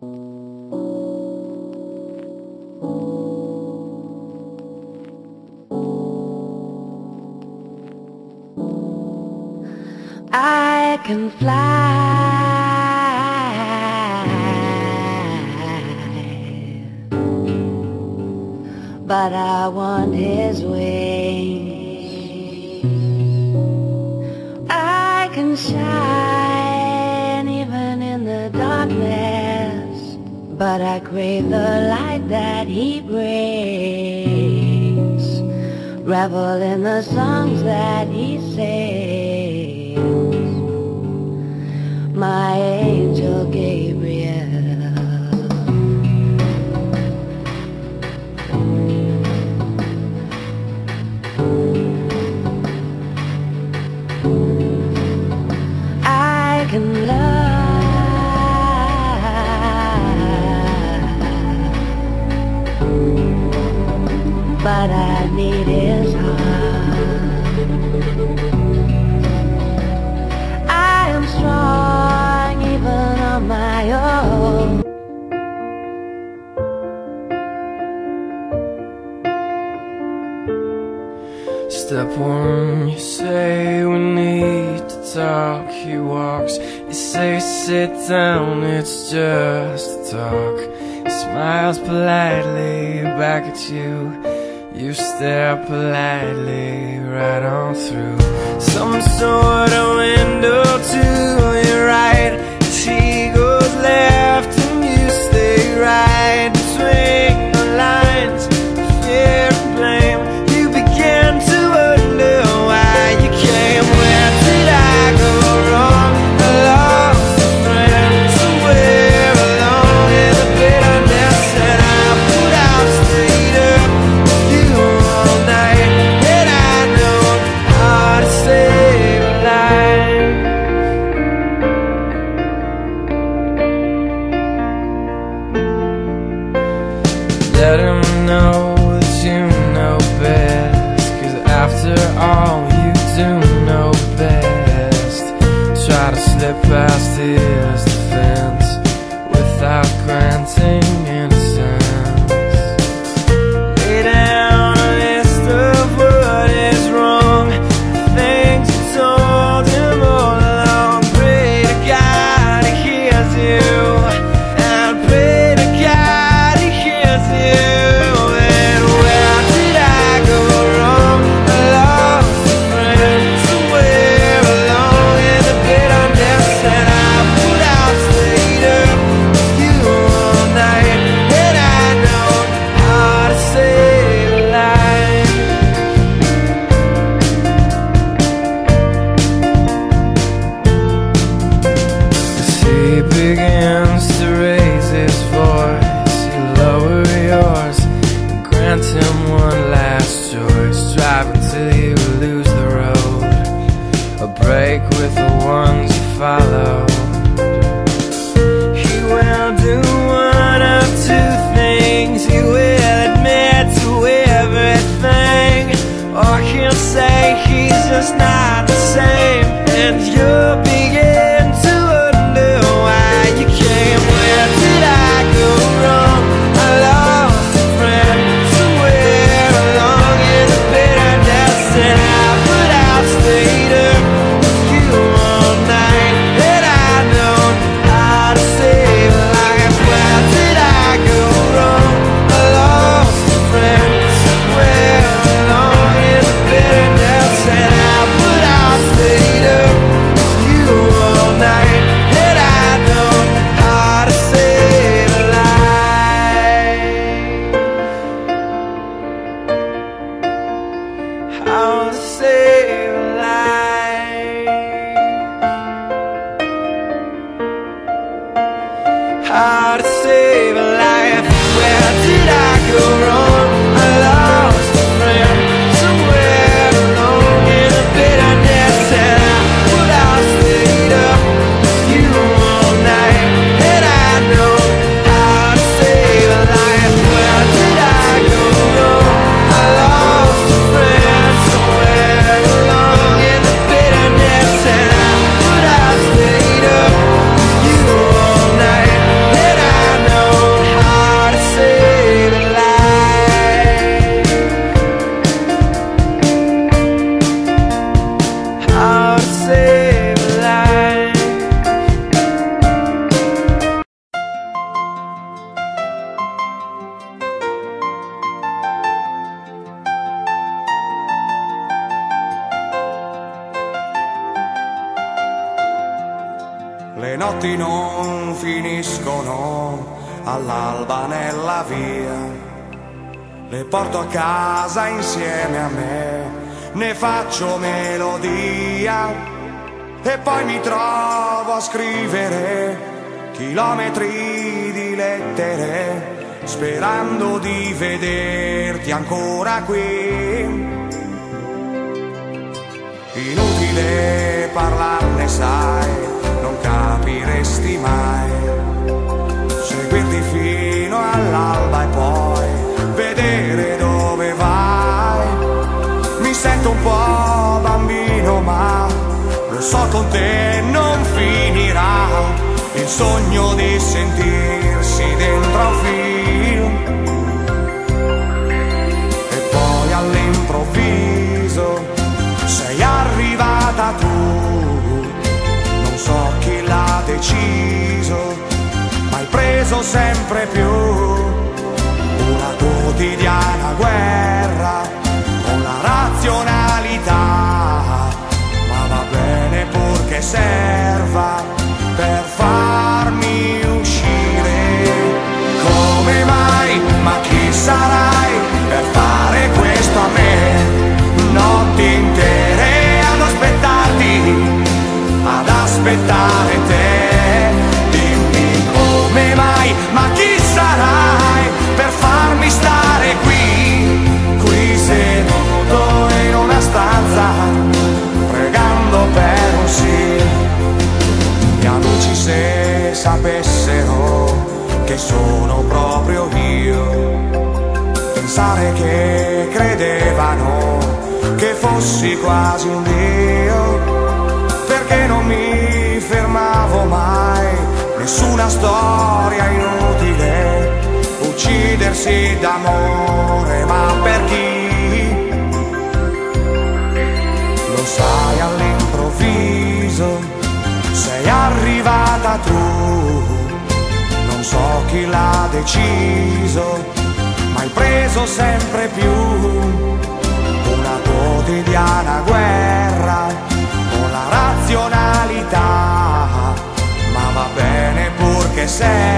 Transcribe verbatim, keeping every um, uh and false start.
I can fly, but I want his wings. I can shine even in the darkness, but I crave the light that he brings. Revel in the songs that he sings. My angel Gabriel. I can love, but I need his heart. I am strong even on my own. Step one, you say we need to talk. He walks, you say sit down, it's just a talk. He smiles politely back at you. You stare politely right on through some sort of window to your right. As he goes left and you stay right between the lines of fear and blame. You begin to wonder why you came. Where did I go wrong? I lost a friend somewhere along in the bitterness, and I put out straight up you all night, and I know how to save a life. Let him know that you know best, 'cause after all you do know best. Try to slip past his defense without granting innocence. Lay down a list of what is wrong, the things you told him all along. Pray to God he hears you, and pray to God he hears you. And where did I go wrong? I lost a friend somewhere along in the bitterness, and I put out straight up you all night, and I know how to save a life. As he begins to raise his voice, you lower yours and grant him one last choice. Drive until you lose the road, a break with the ones you follow. He will do one of two things. He will admit to everything, or he'll say he's just not the same, and you'll begin to wonder why you came. Where did I go wrong? I lost a friend somewhere along in the bitterness, and I put out straight up you all night, and I know how to save a life. Where did I go wrong? I lost a friend somewhere along in the bitterness, and I put out straight up you all night, and I know how to save a life. How to save a life. How to save a life. Where did I go wrong? I lost a friend somewhere along in the bitterness, and I put out straight up you all night, and I know how to save a life. Where did I go wrong? I lost a friend somewhere along in the bitterness, and I put out straight up you all night, and I notti non finiscono all'alba nella via. Le porto a casa insieme a me, ne faccio melodia e poi mi trovo a scrivere chilometri di lettere, sperando di vederti ancora qui. Inutile parlarne, sai, non capiresti mai. Seguirti fino all'alba e poi vedere dove vai. Mi sento un po' bambino, ma lo so con te non finirà il sogno di sentirsi dentro a un film. E poi all'improvviso sei arrivata tu, non so chi l'ha deciso, ma hai preso sempre più una quotidiana guerra con la razionalità, ma va bene purché serva per farmi uscire. Come mai? Ma chi sarai per fare questo a me? Notti intere ad aspettarti, ad aspettare te. Dimmi come mai, ma chi sarai per farmi stare qui, qui seduto in una stanza, pregando per un sì. Gli amici se sapessero che sono proprio io, pensare che credevano che fossi quasi un dio, perché non mi fermavo mai, nessuna storia inutile, uccidersi d'amore, ma per chi? Lo sai, all'improvviso sei arrivata tu, non so chi l'ha deciso, ma hai preso sempre più una quotidiana guerra con la razionalità, ma va bene purché sei